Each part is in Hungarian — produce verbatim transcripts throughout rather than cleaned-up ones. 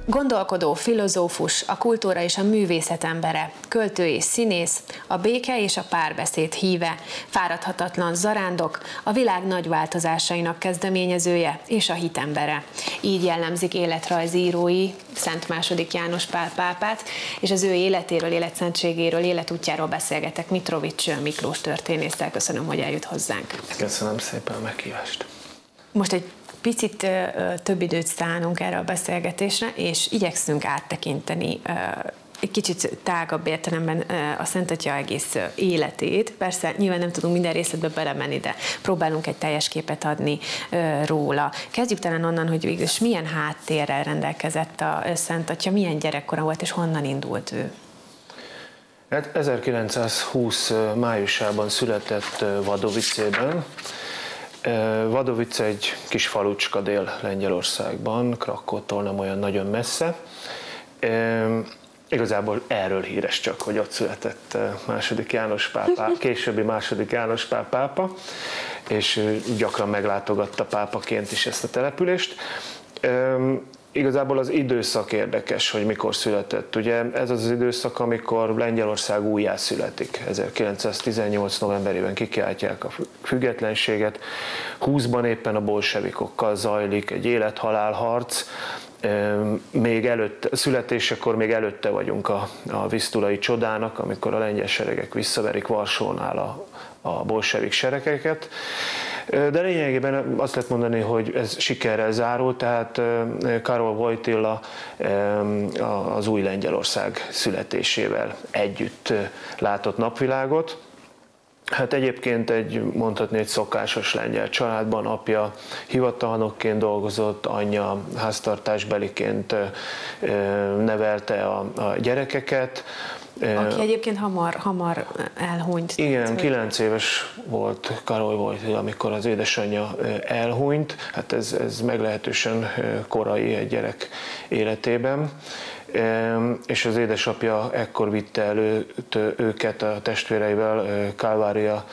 Gondolkodó, filozófus, a kultúra és a művészet embere, költő és színész, a béke és a párbeszéd híve, fáradhatatlan zarándok, a világ nagy változásainak kezdeményezője és a hitembere. Így jellemzik életrajzírói Szent második János Pál pápát, és az ő életéről, életszentségéről, életútjáról beszélgetek Mitrovics Miklós történésszel. Köszönöm, hogy eljött hozzánk. Köszönöm szépen a meghívást. Most egy picit több időt szánunk erre a beszélgetésre, és igyekszünk áttekinteni egy kicsit tágabb értelemben a Szent Atya egész életét. Persze nyilván nem tudunk minden részletbe belemenni, de próbálunk egy teljes képet adni róla. Kezdjük talán onnan, hogy végülis milyen háttérrel rendelkezett a Szent Atya, milyen gyerekkora volt, és honnan indult ő? Hát ezerkilencszázhúsz májusában született Vadovicében. Vadovice egy kis falucska Dél-Lengyelországban, Krakótól nem olyan nagyon messze. Igazából erről híres csak, hogy ott született második János Pál pápa, későbbi második János Pál pápa, és gyakran meglátogatta pápaként is ezt a települést. Igazából az időszak érdekes, hogy mikor született. Ugye ez az, az időszak, amikor Lengyelország újjászületik. ezerkilencszáztizennyolc novemberében kikiáltják a függetlenséget. húszban éppen a bolsevikokkal zajlik egy élet-halál harc. Még előtte, születésekor még előtte vagyunk a, a visztulai csodának, amikor a lengyel seregek visszaverik Varsónál a, a bolsevik seregeket. De lényegében azt lehet mondani, hogy ez sikerrel zárult, tehát Karol Wojtyla az új Lengyelország születésével együtt látott napvilágot. Hát egyébként egy, mondhatni, egy szokásos lengyel családban, apja hivatalnokként dolgozott, anyja háztartásbeliként nevelte a, a gyerekeket. Aki egyébként hamar, hamar elhunyt. Igen, kilenc éves volt Karol Wojtyla, amikor az édesanyja elhunyt. Hát ez, ez meglehetősen korai egy gyerek életében. És az édesapja ekkor vitte elő őket a testvéreivel Kalvária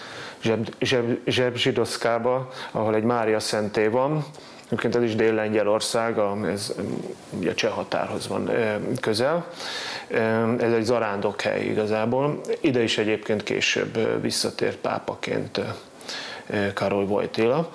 Zsebzsidovszkába, ahol egy Mária szentély van. Egyébként ez is Dél-Lengyelország, ez ugye a cseh határhoz van közel. Ez egy zarándokhely igazából. Ide is egyébként később visszatért pápaként Karol Wojtyla.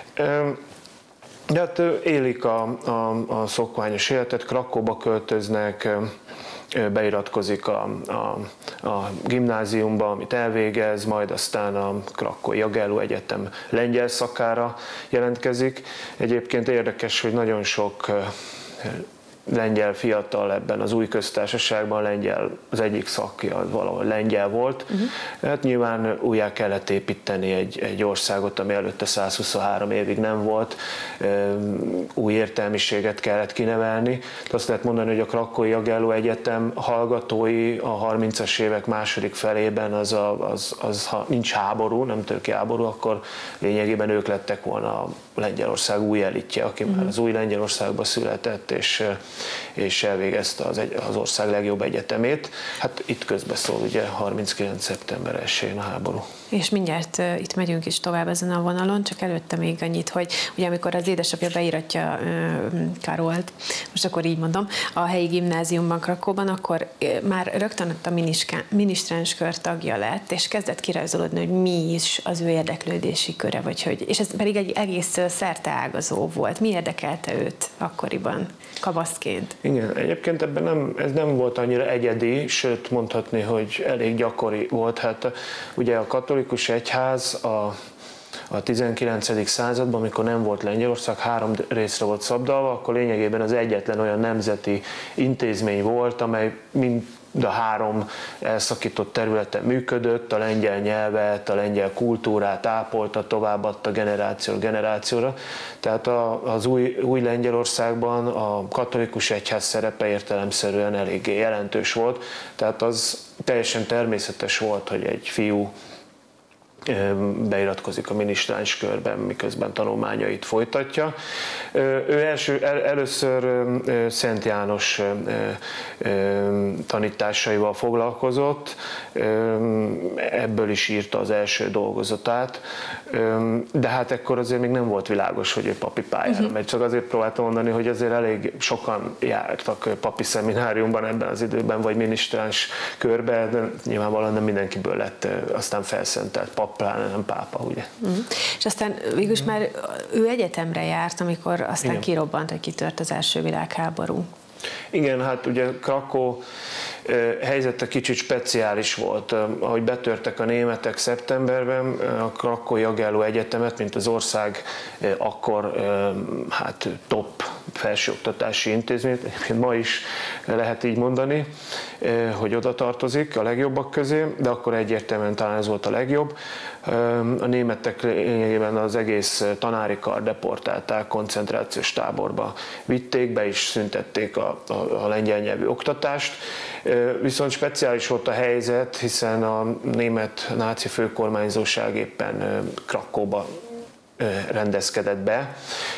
De hát élik a, a, a szokványos életet, Krakóba költöznek, beiratkozik a, a, a gimnáziumba, amit elvégez, majd aztán a Krakói Jagelló Egyetem lengyel szakára jelentkezik. Egyébként érdekes, hogy nagyon sok lengyel fiatal ebben az új köztársaságban, lengyel, az egyik szakja az valahol lengyel volt. Uh-huh. Hát nyilván újjá kellett építeni egy, egy országot, ami előtte százhuszonhárom évig nem volt. Új értelmiséget kellett kinevelni. De azt lehet mondani, hogy a Krakói Jagelló Egyetem hallgatói a harmincas évek második felében, az, a, az, az ha nincs háború, nem tör ki háború, akkor lényegében ők lettek volna a Lengyelország új elitje, aki uh-huh. már az új Lengyelországba született, és és elvégezte az, egy, az ország legjobb egyetemét. Hát itt közbeszól ugye harminckilenc szeptember elsején a háború. És mindjárt uh, itt megyünk is tovább ezen a vonalon, csak előtte még annyit, hogy ugye amikor az édesapja beiratja uh, Karolt, most akkor így mondom, a helyi gimnáziumban Krakóban, akkor uh, már rögtön ott a minisztránskör tagja lett, és kezdett kirajzolódni, hogy mi is az ő érdeklődési köre, vagy hogy, és ez pedig egy egész szerteágazó volt. Mi érdekelte őt akkoriban, kabaszként? Igen, egyébként ebben nem, ez nem volt annyira egyedi, sőt mondhatni, hogy elég gyakori volt. Hát ugye a katolikus egyház a, a tizenkilencedik században, amikor nem volt Lengyelország, három részre volt szabdalva, akkor lényegében az egyetlen olyan nemzeti intézmény volt, amely mind a három elszakított területen működött, a lengyel nyelvet, a lengyel kultúrát ápolta, továbbadta generációra generációra. Tehát az új, új Lengyelországban a katolikus egyház szerepe értelemszerűen eléggé jelentős volt, tehát az teljesen természetes volt, hogy egy fiú beiratkozik a minisztráns körben, miközben tanulmányait folytatja. Ő első, el, először Szent János tanításaival foglalkozott, ebből is írta az első dolgozatát, de hát ekkor azért még nem volt világos, hogy ő papi pályára uh-huh. megy, csak azért próbáltam mondani, hogy azért elég sokan jártak papi szemináriumban ebben az időben, vagy minisztráns körben, de nyilvánvalóan nem mindenkiből lett aztán felszentelt pap, pláne nem pápa, ugye. Uh-huh. És aztán végülis uh-huh. már ő egyetemre járt, amikor aztán igen. kirobbant, hogy kitört az első világháború. Igen, hát ugye Krakkó helyzete kicsit speciális volt. Ahogy betörtek a németek szeptemberben, a Krakkói Jagelló Egyetemet, mint az ország akkor hát top felsőoktatási intézmény, ma is lehet így mondani, hogy oda tartozik a legjobbak közé, de akkor egyértelműen talán ez volt a legjobb. A németek lényegében az egész tanári kar deportálták, koncentrációs táborba vitték, be is szüntették a, a, a lengyel nyelvű oktatást. Viszont speciális volt a helyzet, hiszen a német náci főkormányzóság éppen Krakkóba rendezkedett be.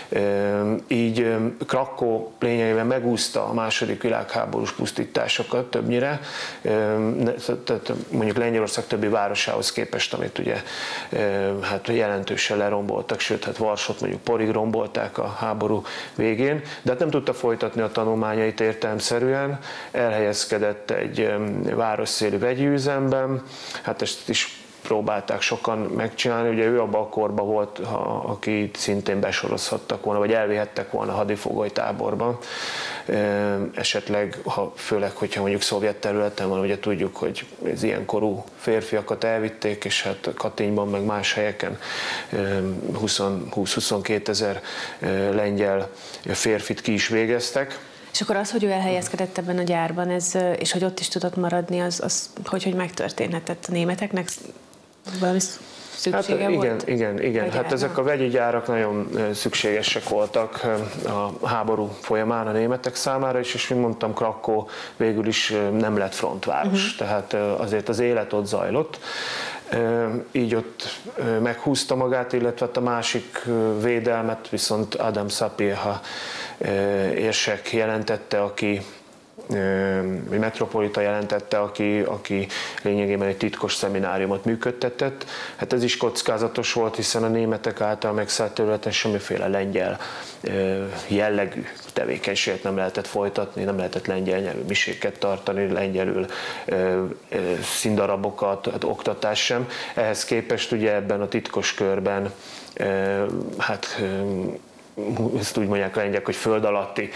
Így Krakkó lényegében megúszta a második világháborús pusztításokat többnyire, tehát mondjuk Lengyelország többi városához képest, amit ugye hát jelentősen leromboltak, sőt, hát Varsót mondjuk porig rombolták a háború végén, de hát nem tudta folytatni a tanulmányait értelemszerűen, elhelyezkedett egy városszéli vegyi üzemben, hát ezt is próbálták sokan megcsinálni, ugye ő abban a korban volt, ha, aki szintén besorozhattak volna, vagy elvihettek volna hadifogolytáborban. Esetleg, ha, főleg, hogyha mondjuk szovjet területen van, ugye tudjuk, hogy az ilyen korú férfiakat elvitték, és hát Katynyban, meg más helyeken húsz-huszonkettő ezer lengyel férfit ki is végeztek. És akkor az, hogy ő elhelyezkedett ebben a gyárban, ez, és hogy ott is tudott maradni, az, az hogy, hogy megtörténhetett a németeknek? Valami szüksége hát, igen, volt? Igen, igen. Hát ezek a vegyi gyárak nagyon szükségesek voltak a háború folyamán a németek számára is, és mint mondtam, Krakkó végül is nem lett frontváros, uh-huh. tehát azért az élet ott zajlott. Így ott meghúzta magát, illetve a másik védelmet viszont Adam Sapieha érsek jelentette, aki vagy metropolita jelentette, aki, aki lényegében egy titkos szemináriumot működtetett. Hát ez is kockázatos volt, hiszen a németek által megszállt területen semmiféle lengyel jellegű tevékenységet nem lehetett folytatni, nem lehetett lengyel nyelvű miséket tartani, lengyelül színdarabokat, hát oktatás sem. Ehhez képest ugye ebben a titkos körben hát ezt úgy mondják a lengyelek, hogy föld alatti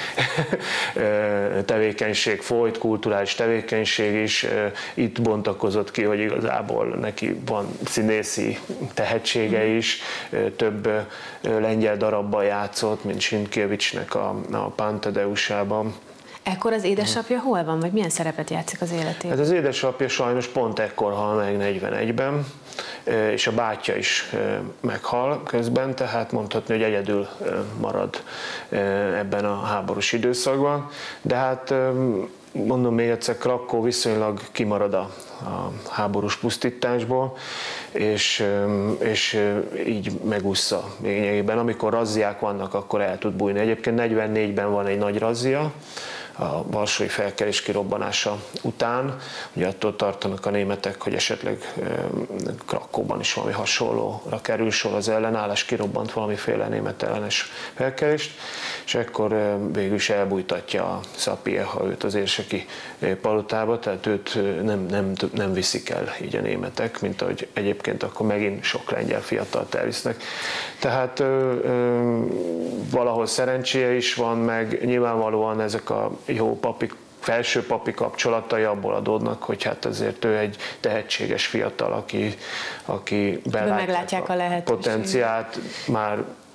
tevékenység folyt, kulturális tevékenység is. Itt bontakozott ki, hogy igazából neki van színészi tehetsége is, több lengyel darabban játszott, mint Sienkiewicz-nek a, a Pantadeusában. Ekkor az édesapja hol van, vagy milyen szerepet játszik az életében? Hát az édesapja sajnos pont ekkor hal meg negyvenegyben, és a bátyja is meghal közben, tehát mondhatni, hogy egyedül marad ebben a háborús időszakban. De hát mondom még egyszer, Krakkó viszonylag kimarad a, a háborús pusztításból, és, és így megúszza lényegében. Amikor razziák vannak, akkor el tud bújni. Egyébként negyvennégyben van egy nagy razzia, a varsói felkelés kirobbanása után. Ugye attól tartanak a németek, hogy esetleg Krakkóban is valami hasonlóra kerül sor, az ellenállás, kirobbant valamiféle német ellenes felkelést, és ekkor végül is elbújtatja a Sapieha őt az érseki palotába, tehát őt nem, nem, nem viszik el így a németek, mint ahogy egyébként akkor megint sok lengyel fiatalt elvisznek. Tehát ö, ö, valahol szerencséje is van, meg nyilvánvalóan ezek a jó papi, felső papi kapcsolatai abból adódnak, hogy hát azért ő egy tehetséges fiatal, aki, aki belátják a, a potenciált, már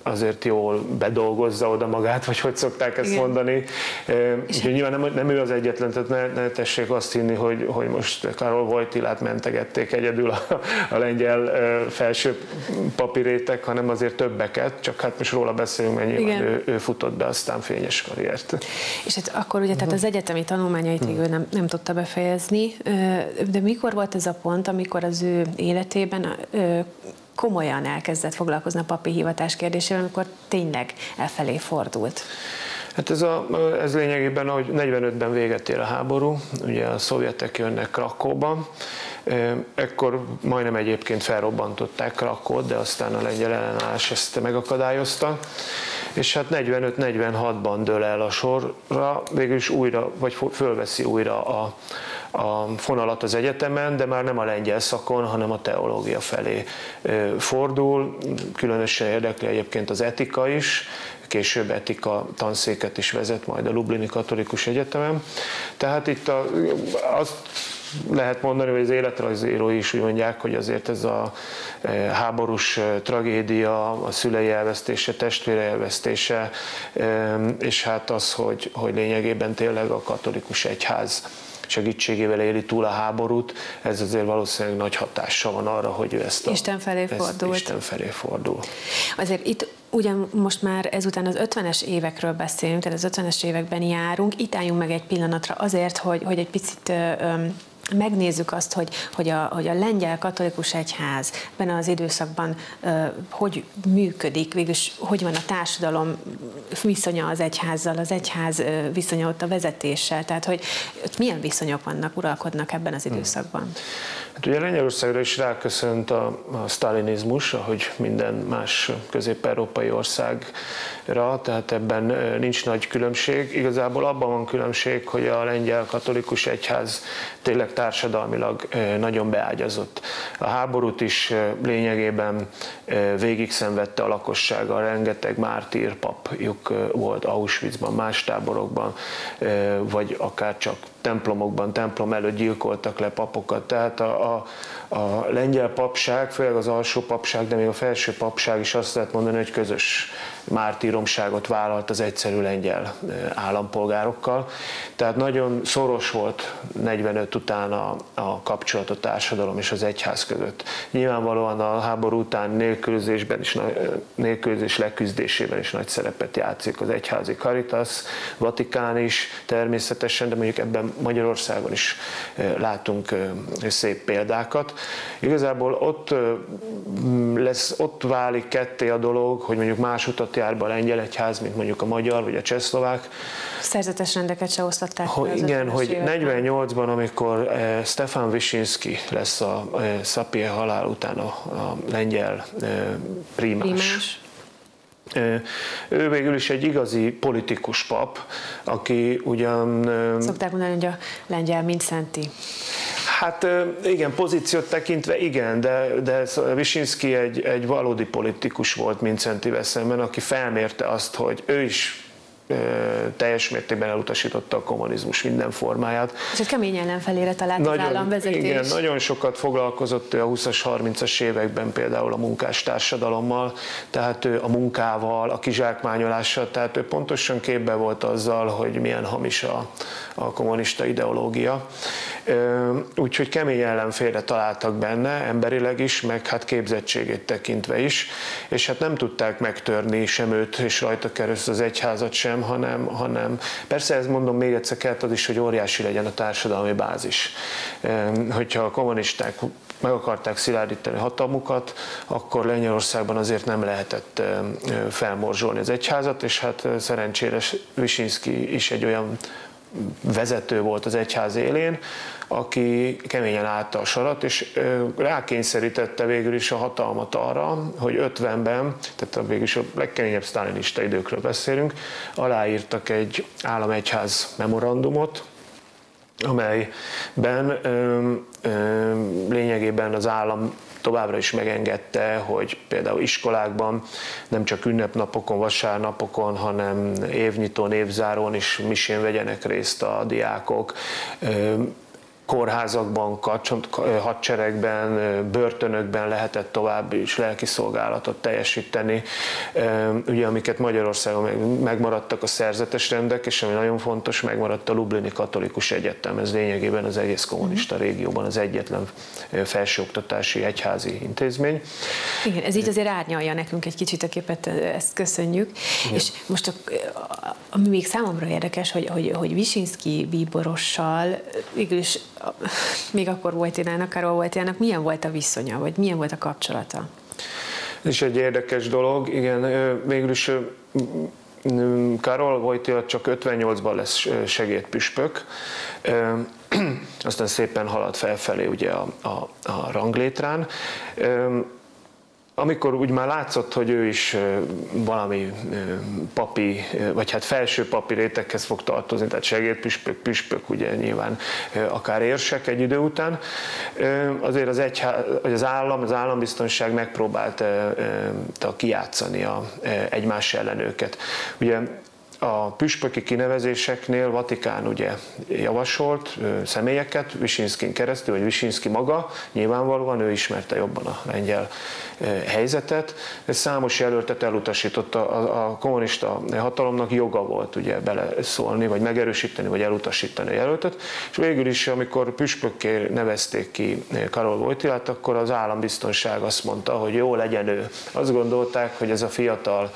azért jól bedolgozza oda magát, vagy hogy szokták ezt Igen. mondani. Úgyhogy nyilván nem, nem ő az egyetlen, tehát ne, ne tessék azt hinni, hogy, hogy most Karol Wojtylát mentegették egyedül a, a lengyel felső papírétek, hanem azért többeket, csak hát most róla beszélünk, mert nyilván ő, ő futott be aztán fényes karriert. És hát akkor ugye tehát az egyetemi tanulmányait végül nem, nem tudta befejezni, de mikor volt ez a pont, amikor az ő életében komolyan elkezdett foglalkozni a papi hivatás kérdésével, amikor tényleg elfelé fordult? Hát ez, a, ez lényegében, ahogy negyvenötben véget ér a háború, ugye a szovjetek jönnek Krakóba, ekkor majdnem egyébként felrobbantották Krakót, de aztán a lengyel ellenállás ezt megakadályozta, és hát negyvenöt negyvenhatban dől el a sorra, végülis újra, vagy fölveszi újra a, a fonalat az egyetemen, de már nem a lengyel szakon, hanem a teológia felé fordul, különösen érdekli egyébként az etika is, később etika tanszéket is vezet majd a Lublini Katolikus Egyetemen. Tehát itt a, azt lehet mondani, hogy az életrajzírói is úgy mondják, hogy azért ez a háborús tragédia, a szülei elvesztése, testvére elvesztése, és hát az, hogy, hogy lényegében tényleg a katolikus egyház segítségével éli túl a háborút, ez azért valószínűleg nagy hatással van arra, hogy ő ezt a, Isten felé fordult. Isten felé fordul. Azért itt ugye most már ezután az ötvenes évekről beszélünk, tehát az ötvenes években járunk, itt álljunk meg egy pillanatra azért, hogy, hogy egy picit öm, megnézzük azt, hogy, hogy, a, hogy a lengyel katolikus egyház ebben az időszakban uh, hogy működik, végülis hogy van a társadalom viszonya az egyházzal, az egyház uh, viszonya ott a vezetéssel, tehát hogy ott milyen viszonyok vannak, uralkodnak ebben az időszakban? Hmm. Hát ugye Lengyelországra is ráköszönt a, a sztálinizmus, ahogy minden más közép-európai országra, tehát ebben nincs nagy különbség. Igazából abban van különbség, hogy a lengyel katolikus egyház tényleg társadalmilag nagyon beágyazott. A háborút is lényegében végig szenvedte a lakossága, rengeteg mártír papjuk volt Auschwitzban, más táborokban, vagy akár csak templomokban, templom előtt gyilkoltak le papokat. Tehát a, a, a lengyel papság, főleg az alsó papság, de még a felső papság is azt lehet mondani, hogy közös mártíromságot vállalt az egyszerű lengyel állampolgárokkal. Tehát nagyon szoros volt negyvenöt után a, a kapcsolat a társadalom és az egyház között. Nyilvánvalóan a háború után nélkülözésben is, nélkülözés leküzdésében is nagy szerepet játszik az egyházi Caritas, Vatikán is természetesen, de mondjuk ebben Magyarországon is látunk szép példákat. Igazából ott, lesz, ott válik ketté a dolog, hogy mondjuk más utat jár be a lengyel egyház, mint mondjuk a magyar vagy a csehszlovák. Szerzetes rendeket se osztották. Hogy, igen, hogy negyvennyolcban, amikor Stefan Wyszynski lesz a Sapie halál után a, a lengyel prímás. prímás. Ő végül is egy igazi politikus pap, aki ugyan... Szokták mondani, hogy a lengyel mint szenti. Hát igen, pozíciót tekintve igen, de, de Wyszynski egy, egy valódi politikus volt Mindszentyvel szemben, aki felmérte azt, hogy ő is teljes mértékben elutasította a kommunizmus minden formáját. És egy kemény ellenfelére talált nagyon, az államvezetés. Igen, nagyon sokat foglalkozott ő a húszas, harmincas években például a munkástársadalommal, tehát ő a munkával, a kizsákmányolással, tehát ő pontosan képben volt azzal, hogy milyen hamis a, a kommunista ideológia. Úgyhogy kemény ellenfélre találtak benne, emberileg is, meg hát képzettségét tekintve is, és hát nem tudták megtörni sem őt és rajta keresztül az egyházat sem, hanem, hanem persze ez mondom még egyszer kellett az is, hogy óriási legyen a társadalmi bázis. Hogyha a kommunisták meg akarták szilárdítani hatalmukat, akkor Lengyelországban azért nem lehetett felmorzsolni az egyházat, és hát szerencsére Wyszynski is egy olyan vezető volt az egyház élén, aki keményen állta a sarat, és rákényszerítette végül is a hatalmat arra, hogy ötvenben, tehát végül is a legkeményebb sztálinista időkről beszélünk, aláírtak egy államegyház memorandumot, amelyben ö, ö, lényegében az állam továbbra is megengedte, hogy például iskolákban nem csak ünnepnapokon, vasárnapokon, hanem évnyitón, évzárón is misén vegyenek részt a diákok. kórházakban, hadseregben, börtönökben lehetett tovább is lelkiszolgálatot teljesíteni, ugye amiket Magyarországon megmaradtak a szerzetes rendek, és ami nagyon fontos, megmaradt a Lublini Katolikus Egyetem, ez lényegében az egész kommunista régióban az egyetlen felsőoktatási egyházi intézmény. Igen, ez így azért árnyalja nekünk egy kicsit a képet, ezt köszönjük. Igen. És most a, ami még számomra érdekes, hogy, hogy, hogy Visinszky bíborossal végülis még akkor Wojtylának, Karol Wojtylának milyen volt a viszonya, vagy milyen volt a kapcsolata? Ez is egy érdekes dolog, igen, végülis Karol Wojtyla csak ötvennyolcban lesz segédpüspök, aztán szépen halad felfelé ugye a, a, a ranglétrán. Amikor úgy már látszott, hogy ő is valami papi, vagy hát felső papi réteghez fog tartozni, tehát segédpüspök, püspök, ugye nyilván akár érsek egy idő után, azért az, egyház, az állam, az állambiztonság megpróbálta kijátszani a, egymás ellen őket. Ugye a püspöki kinevezéseknél Vatikán ugye javasolt személyeket Visinszkyn keresztül, vagy Visinszky maga, nyilvánvalóan ő ismerte jobban a lengyel helyzetet, de számos jelöltet elutasította, a, a kommunista hatalomnak joga volt ugye beleszólni, vagy megerősíteni, vagy elutasítani a jelöltet, és végül is, amikor püspökké nevezték ki Karol Wojtylát, akkor az állambiztonság azt mondta, hogy jó, legyen ő. Azt gondolták, hogy ez a fiatal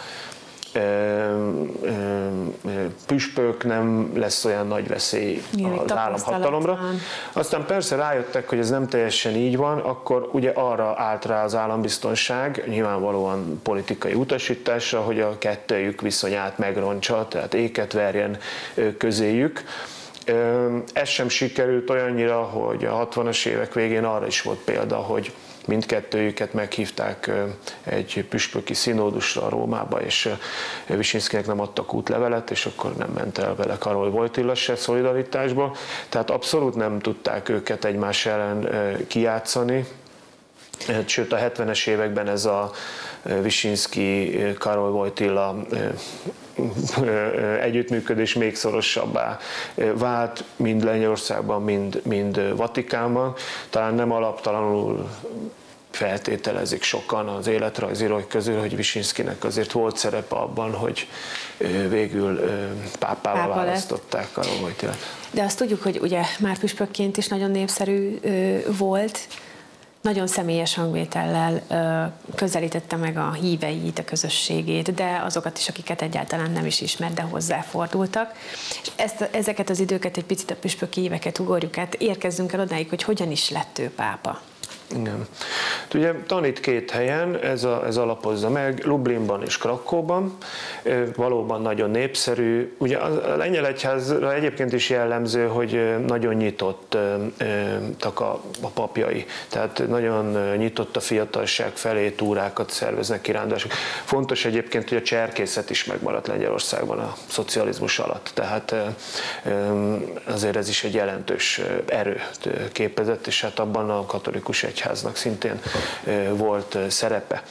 püspök nem lesz olyan nagy veszély az államhatalomra. Aztán persze rájöttek, hogy ez nem teljesen így van, akkor ugye arra állt rá az állambiztonság, nyilvánvalóan politikai utasításra, hogy a kettőjük viszonyát megrontsa, tehát éket verjen közéjük. Ez sem sikerült olyannyira, hogy a hatvanas évek végén arra is volt példa, hogy mindkettőjüket meghívták egy püspöki színódusra Rómába, és Visinszkynek nem adtak útlevelet, és akkor nem ment el vele Karol Wojtyla se szolidaritásba. Tehát abszolút nem tudták őket egymás ellen kijátszani. Sőt, a hetvenes években ez a Visinszky, Karol Wojtyla együttműködés még szorosabbá vált, mind Lengyelországban, mind, mind Vatikánban. Talán nem alaptalanul feltételezik sokan az életrajzírók közül, hogy Visinszkynek azért volt szerepe abban, hogy végül pápává Pápa választották Karol Wojtylát. De azt tudjuk, hogy ugye már püspökként is nagyon népszerű volt, nagyon személyes hangvétellel közelítette meg a híveit, a közösségét, de azokat is, akiket egyáltalán nem is ismert, de hozzáfordultak. És ezt, ezeket az időket, egy picit a püspöki éveket ugorjuk át, érkezzünk el odáig, hogy hogyan is lett ő pápa. Igen. Ugye tanít két helyen, ez, a, ez alapozza meg, Lublinban és Krakóban, valóban nagyon népszerű. Ugye a lengyel egyházra egyébként is jellemző, hogy nagyon nyitottak a, a papjai, tehát nagyon nyitott a fiatalság felé, túrákat szerveznek, kirándulások. Fontos egyébként, hogy a cserkészet is megmaradt Lengyelországban a szocializmus alatt, tehát azért ez is egy jelentős erőt képezett, és hát abban a katolikus egyháznak szintén volt szerepe.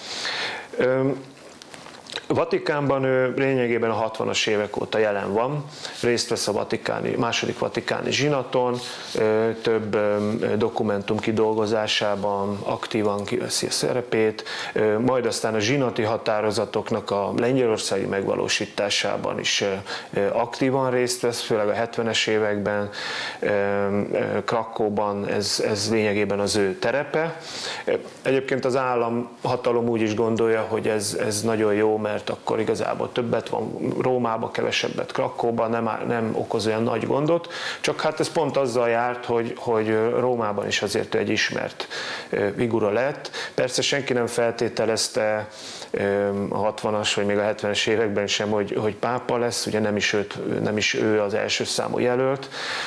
Vatikánban ő lényegében a hatvanas évek óta jelen van, részt vesz a vatikáni, második vatikáni zsinaton, több dokumentum kidolgozásában aktívan kiveszi a szerepét, majd aztán a zsinati határozatoknak a lengyelországi megvalósításában is aktívan részt vesz, főleg a hetvenes években, Krakóban ez, ez lényegében az ő terepe. Egyébként az államhatalom úgy is gondolja, hogy ez, ez nagyon jó, mert akkor igazából többet van Rómába, kevesebbet Krakóban, nem, nem okoz olyan nagy gondot, csak hát ez pont azzal járt, hogy, hogy Rómában is azért egy ismert figura lett. Persze senki nem feltételezte a hatvanas vagy még a hetvenes években sem, hogy, hogy pápa lesz, ugye nem is, őt, nem is ő az első számú jelölt,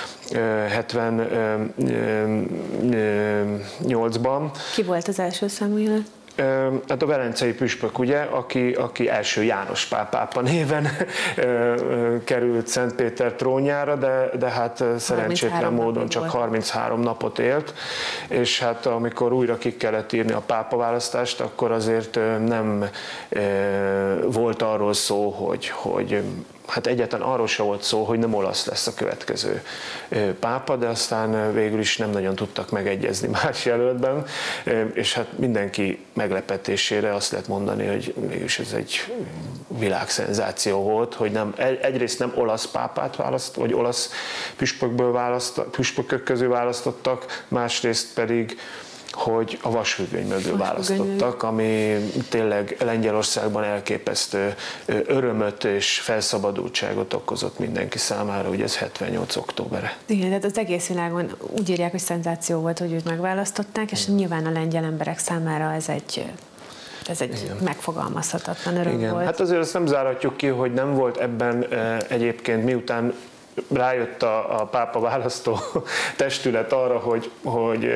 hetvennyolcban. Ki volt az első számú jelölt? Hát a velencei püspök, ugye, aki, aki első János Pál pápa néven került Szentpéter trónjára, de, de hát szerencsétlen módon csak harminchárom napot élt, és hát amikor újra ki kellett írni a pápaválasztást, akkor azért nem volt arról szó, hogy, hogy hát egyáltalán arról se volt szó, hogy nem olasz lesz a következő pápa, de aztán végül is nem nagyon tudtak megegyezni más jelöltben, és hát mindenki meglepetésére azt lehet mondani, hogy mégis ez egy világszenzáció volt, hogy nem, egyrészt nem olasz pápát választ, vagy olasz püspökből választ, püspökök közül választottak, másrészt pedig hogy a vasfüggöny mögül választottak, ami tényleg Lengyelországban elképesztő örömöt és felszabadultságot okozott mindenki számára, ugye ez hetvennyolc októbere. Igen, tehát az egész világon úgy írják, hogy szenzáció volt, hogy őt megválasztották, és igen. Nyilván a lengyel emberek számára ez egy, ez egy igen. megfogalmazhatatlan öröm igen. volt. Hát azért azt nem zárhatjuk ki, hogy nem volt ebben egyébként, miután rájött a, a pápa választó testület arra, hogy, hogy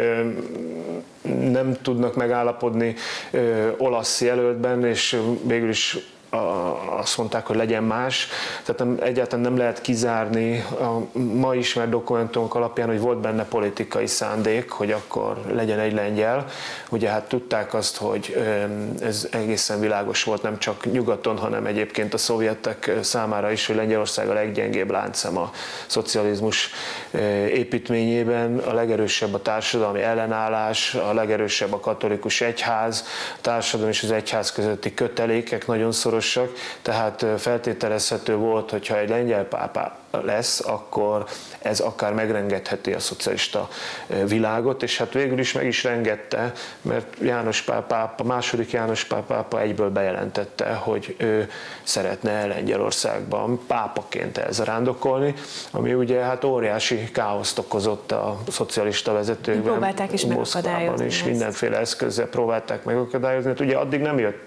nem tudnak megállapodni olasz jelöltben, és végül is azt mondták, hogy legyen más. Tehát nem, egyáltalán nem lehet kizárni a ma ismert dokumentumok alapján, hogy volt benne politikai szándék, hogy akkor legyen egy lengyel. Ugye hát tudták azt, hogy ez egészen világos volt nem csak nyugaton, hanem egyébként a szovjetek számára is, hogy Lengyelország a leggyengébb láncszem a szocializmus építményében, a legerősebb a társadalmi ellenállás, a legerősebb a katolikus egyház, a társadalom és az egyház közötti kötelékek nagyon szoros, tehát feltételezhető volt, hogyha egy lengyel pápa lesz, akkor ez akár megrengetheti a szocialista világot, és hát végül is meg is rengette, mert János Pál pápa, második János Pál pápa egyből bejelentette, hogy ő szeretne Lengyelországban pápaként elzarándokolni, ami ugye hát óriási káoszt okozott a szocialista vezetőkben. Próbálták is megakadályozni. És mindenféle eszközzel próbálták megakadályozni, hát ugye addig nem jött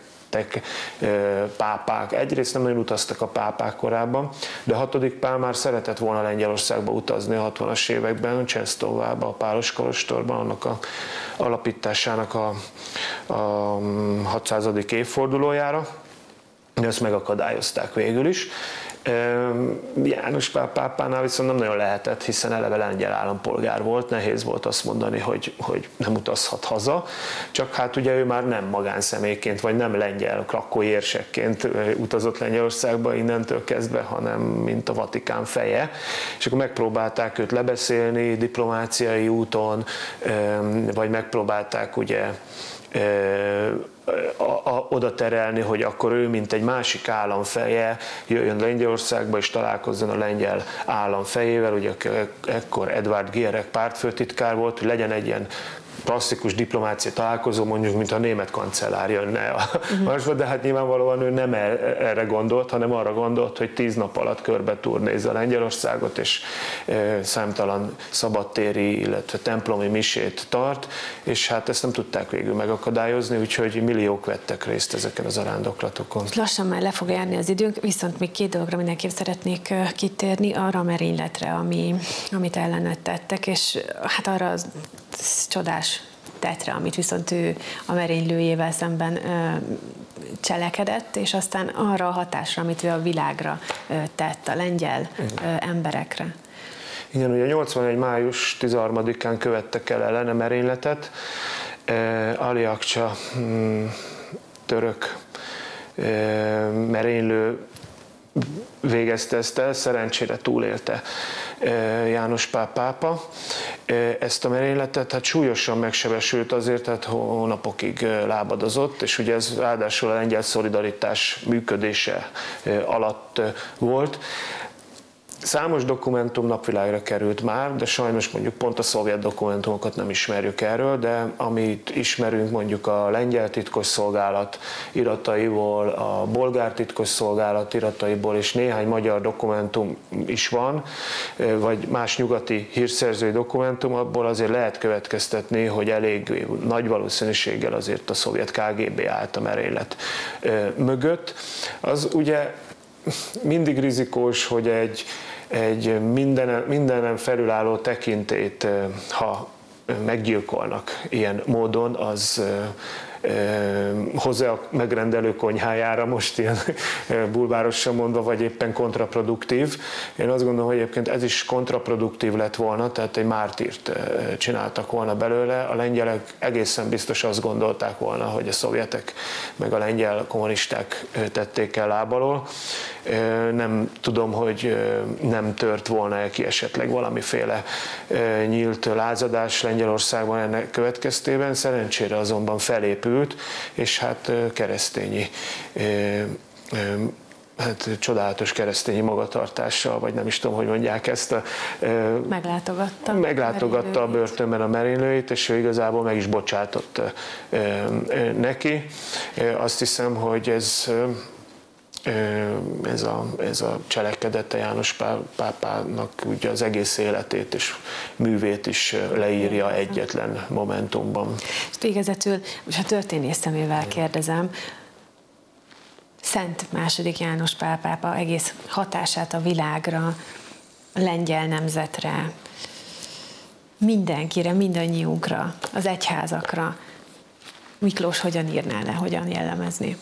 pápák. Egyrészt nem nagyon utaztak a pápák korábban, de hatodik Pál már szeretett volna Lengyelországba utazni a hatvanas években, Csensztóvába, a Pálos kolostorban, annak a alapításának a, a hatszázadik évfordulójára, de ezt megakadályozták végül is. János Pál pápánál viszont nem nagyon lehetett, hiszen eleve lengyel állampolgár volt, nehéz volt azt mondani, hogy, hogy nem utazhat haza, csak hát ugye ő már nem magánszemélyként, vagy nem lengyel krakói érsekként utazott Lengyelországba innentől kezdve, hanem mint a Vatikán feje, és akkor megpróbálták őt lebeszélni diplomáciai úton, vagy megpróbálták ugye A, a, oda terelni, hogy akkor ő, mint egy másik államfeje, jöjjön Lengyelországba és találkozzon a lengyel államfejével, ugye ekkor Edvard Gierek pártfőtitkár volt, hogy legyen egy ilyen klasszikus diplomácia találkozó, mondjuk, mint a német kancellár jönne a uh-huh. de hát nyilvánvalóan ő nem erre gondolt, hanem arra gondolt, hogy tíz nap alatt körbe turnézza Lengyelországot, és e, számtalan szabadtéri, illetve templomi misét tart, és hát ezt nem tudták végül megakadályozni, úgyhogy milliók vettek részt ezeken az arándoklatokon. Lassan már le fog járni az időnk, viszont még két dologra mindenképp szeretnék kitérni, arra a merényletre, ami, amit ellenet tettek, és hát arra az csodás tettre, amit viszont ő a merénylőjével szemben ö, cselekedett, és aztán arra a hatásra, amit ő a világra ö, tett, a lengyel ö, emberekre. Igen, ugye nyolcvanegy május tizenharmadikán követtek el ellene merényletet. E, Ali Akça mm, török e, merénylő végezte ezt el, szerencsére túlélte János Pál pápa. Ezt a merényletet hát súlyosan megsebesült azért, tehát hónapokig lábadozott, és ugye ez ráadásul a lengyel szolidaritás működése alatt volt. Számos dokumentum napvilágra került már, de sajnos mondjuk pont a szovjet dokumentumokat nem ismerjük erről, de amit ismerünk mondjuk a lengyel titkosszolgálat irataiból, a bolgár titkosszolgálat irataiból, és néhány magyar dokumentum is van, vagy más nyugati hírszerzői dokumentum, abból azért lehet következtetni, hogy elég nagy valószínűséggel azért a szovjet ká gé bé állt a merénylet mögött. Az ugye mindig rizikós, hogy egy, egy mindenen, mindenen felülálló tekintélyt, ha meggyilkolnak ilyen módon, az hozzá a megrendelő konyhájára, most ilyen bulvárosan mondva, vagy éppen kontraproduktív. Én azt gondolom, hogy egyébként ez is kontraproduktív lett volna, tehát egy mártírt csináltak volna belőle. A lengyelek egészen biztos azt gondolták volna, hogy a szovjetek meg a lengyel kommunisták tették el lábalól. Nem tudom, hogy nem tört volna ki esetleg valamiféle nyílt lázadás Lengyelországban ennek következtében. Szerencsére azonban felépült, és hát keresztényi, hát csodálatos keresztényi magatartással, vagy nem is tudom, hogy mondják ezt. A, meglátogatta. Meglátogatta a börtönben a merénylőit, és ő igazából meg is bocsátott neki. Azt hiszem, hogy ez Ez a, ez a cselekedete János Pál, pápának ugye az egész életét és művét is leírja egyetlen momentumban. És végezetül, most a történész szemével kérdezem, Szent második János Pál pápa egész hatását a világra, a lengyel nemzetre, mindenkire, mindannyiunkra, az egyházakra. Miklós hogyan írná le, hogyan jellemezni?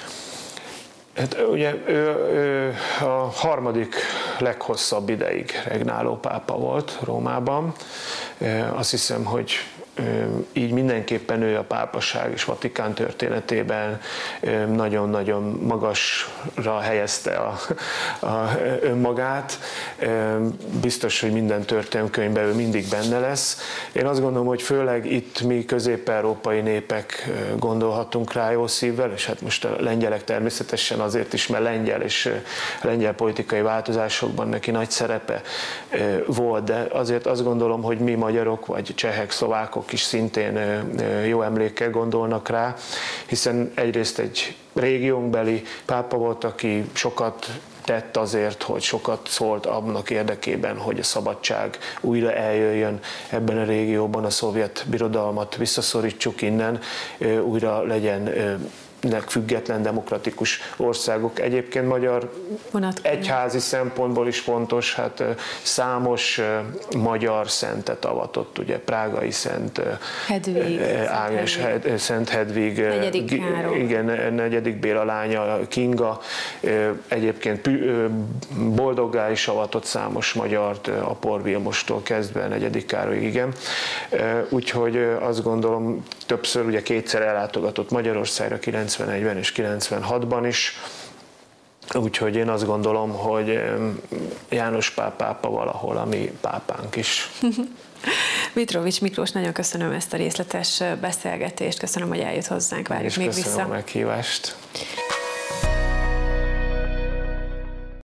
Hát ugye ő, ő a harmadik leghosszabb ideig regnáló pápa volt Rómában. Azt hiszem, hogy így mindenképpen ő a pápaság és Vatikán történetében nagyon-nagyon magasra helyezte a, a önmagát. Biztos, hogy minden történelemkönyvben ő mindig benne lesz. Én azt gondolom, hogy főleg itt mi közép-európai népek gondolhatunk rá jó szívvel, és hát most a lengyelek természetesen azért is, mert lengyel és lengyel politikai változásokban neki nagy szerepe volt, de azért azt gondolom, hogy mi magyarok, vagy csehek, szlovákok is szintén jó emlékkel gondolnak rá, hiszen egyrészt egy régiónkbeli pápa volt, aki sokat tett azért, hogy sokat szólt annak érdekében, hogy a szabadság újra eljöjjön ebben a régióban, a szovjet birodalmat visszaszorítsuk innen, újra legyen független demokratikus országok. Egyébként magyar egyházi szempontból is fontos, hát számos magyar szentet avatott, ugye Prágai Szent Hedvig, Ágnes, Szent Hedvig, negyedik Károly. Igen, negyedik Béla lánya, Kinga, egyébként Boldoggá is avatott számos magyart, Apor Vilmostól kezdve negyedik Károlyig, igen. Úgyhogy azt gondolom, többször ugye kétszer ellátogatott Magyarországra, kilencvenegyben és kilencvenhatban is. Úgyhogy én azt gondolom, hogy János Pál pápa valahol a mi pápánk is. Mitrovics Miklós, nagyon köszönöm ezt a részletes beszélgetést, köszönöm, hogy eljött hozzánk, várjuk még vissza. Köszönöm a meghívást.